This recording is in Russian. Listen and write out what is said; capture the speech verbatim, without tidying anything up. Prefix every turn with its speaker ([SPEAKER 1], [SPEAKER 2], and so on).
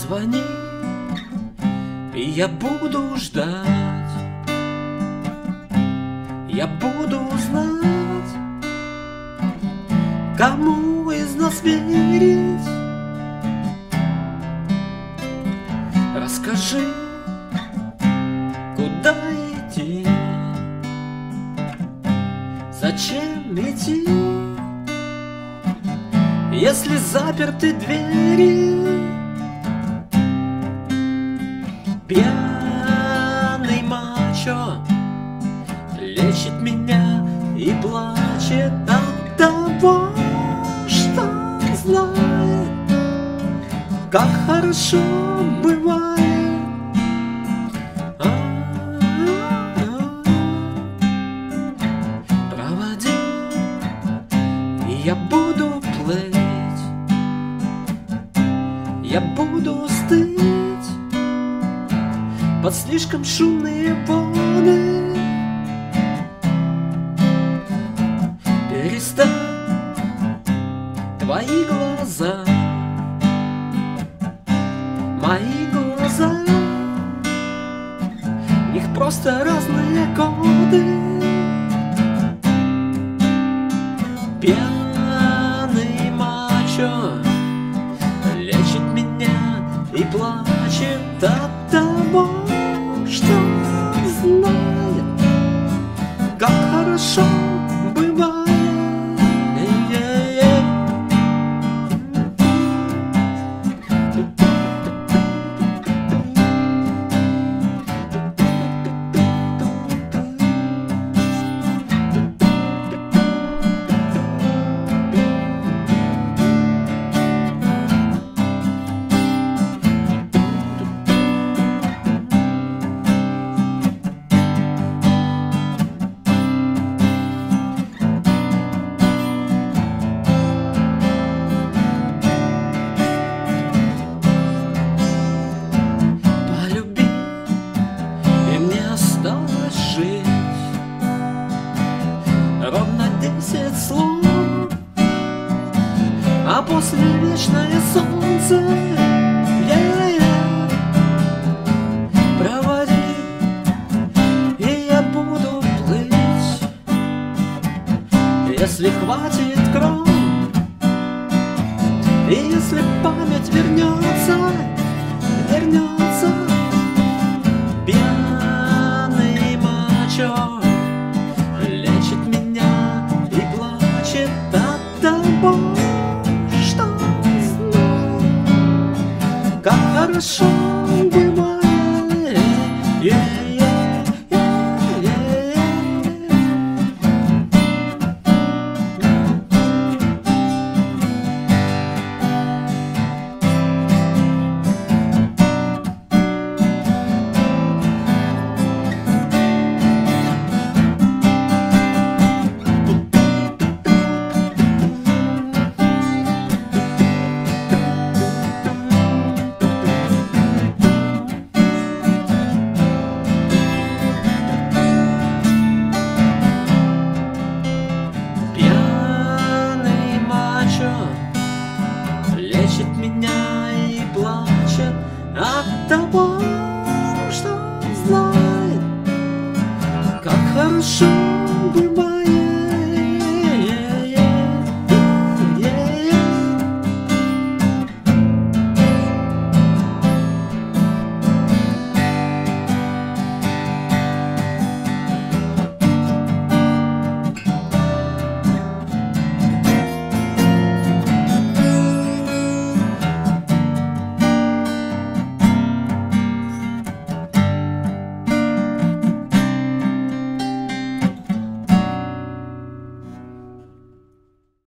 [SPEAKER 1] Позвони, и я буду ждать. Я буду знать, кому из нас верить. Расскажи, куда идти, зачем идти, если заперты двери. Пьяный мачо лечит меня и плачет от того, что знает, как хорошо бывает. Проводи, и я буду плыть, я буду стыть под слишком шумные воды. Перестань, твои глаза, мои глаза, в них просто разные коды. Пьяный мачо лечит меня и плачет от того, что знает, как хорошо бывает. Ровно десять слов, а после вечное солнце. Yeah. Проводи, и я буду плыть, если хватит кров, и если память вернется, вернется. Пьяный мачо лечит меня и плачет от того, что знает, как хорошо бывает. Yeah. Лечит меня